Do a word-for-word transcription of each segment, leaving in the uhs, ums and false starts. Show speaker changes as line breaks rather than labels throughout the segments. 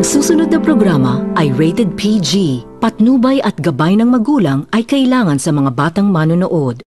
Ang susunod na programa ay rated P G. Patnubay at gabay ng magulang ay kailangan sa mga batang manonood.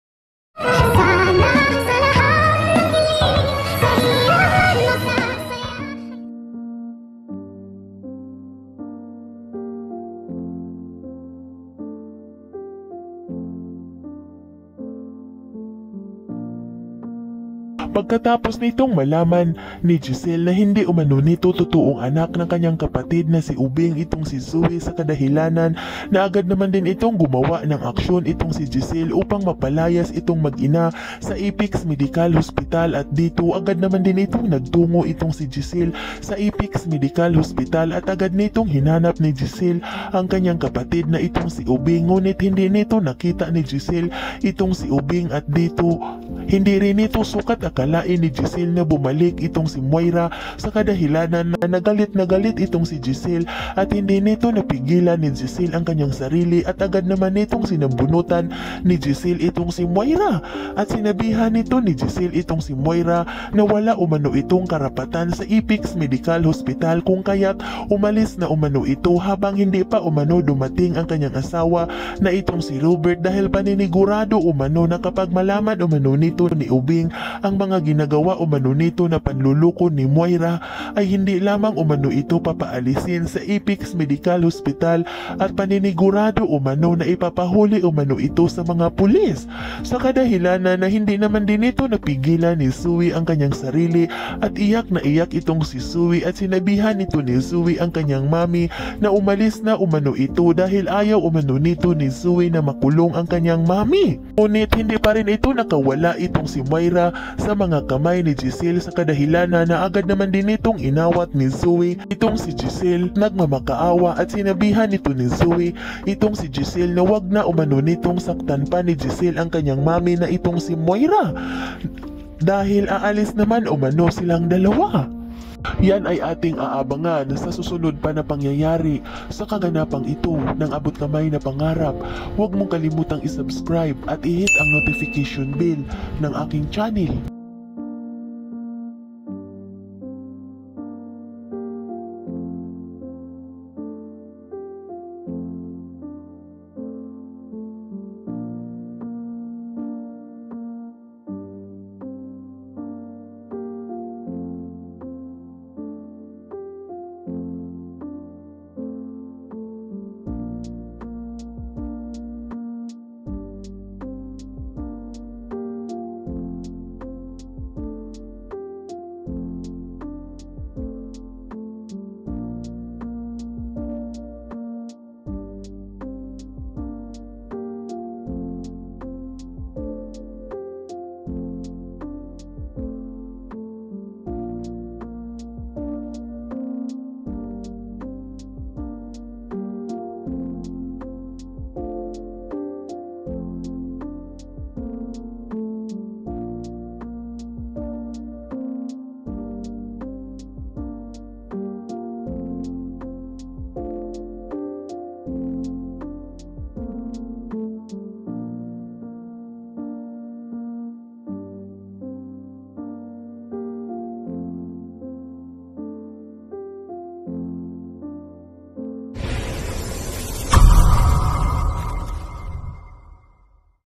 Pagkatapos nitong malaman ni Giselle na hindi umano nito totoong anak ng kanyang kapatid na si Ubing itong si Zoe sa kadahilanan na agad naman din itong gumawa ng aksyon itong si Giselle upang mapalayas itong mag-ina sa Apex Medical Hospital, at dito agad naman din itong nagtungo itong si Giselle sa Apex Medical Hospital at agad nitong hinanap ni Giselle ang kanyang kapatid na itong si Ubing, ngunit hindi nito nakita ni Giselle itong si Ubing, at dito hindi rin ito sukat akalain ni Giselle na bumalik itong si Moira sa kadahilanan na nagalit na galit itong si Giselle, at hindi nito napigilan ni Giselle ang kanyang sarili at agad naman nitong sinambunutan ni Giselle itong si Moira, at sinabihan nito ni Giselle itong si Moira na wala umano itong karapatan sa Apex Medical Hospital kung kaya't umalis na umano ito habang hindi pa umano dumating ang kanyang asawa na itong si Robert, dahil paninigurado umano na kapag malaman umano nito ni Ubing ang mga ginagawa umano nito na panluluko ni Moira ay hindi lamang umano ito papaalisin sa Apex Medical Hospital at paninigurado umano na ipapahuli umano ito sa mga pulis, sa kadahilanan na hindi naman din ito napigilan ni Zoe ang kanyang sarili at iyak na iyak itong si Zoe, at sinabihan nito ni Zoe ang kanyang mami na umalis na umano ito dahil ayaw umano nito ni Zoe na makulong ang kanyang mami. Ngunit hindi pa rin ito nakawala itong si Moira sa mga kamay ni Giselle sa kadahilanan na agad naman din itong inawat ni Zoe itong si Giselle. Nagmamakaawa at sinabihan nito ni Zoe itong si Giselle na wag na umano nitong saktan pa ni Giselle ang kanyang mami na itong si Moira dahil aalis naman umano silang dalawa. Yan ay ating aabangan sa susunod pa na pangyayari sa kaganapang ito ng Abot Kamay na Pangarap. Huwag mong kalimutang isubscribe at i-hit ang notification bell ng aking channel.